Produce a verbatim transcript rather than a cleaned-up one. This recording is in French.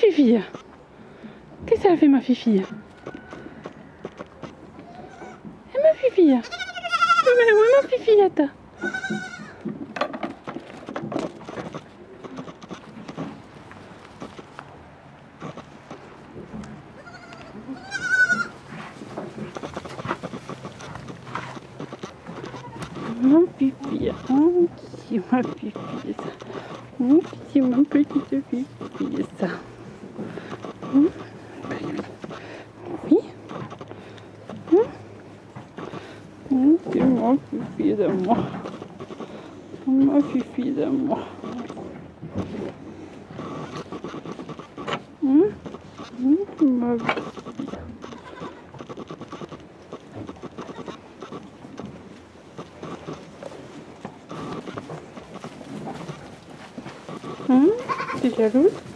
Fifi? Qu'est-ce qu'elle fait, ma Fifi? Et ma Fifi? Mais où est ma Fifillette? Mon Fifi, oh, petit, ma Fifi, ça. Mon petit, mon petite Fifi, ça. Hum? Oui. Hum? Hum, c'est mon Fifi d'amour. Ma Fifi d'amour. Hum? Hum, ma Fifi. Hum? T'es jalouse?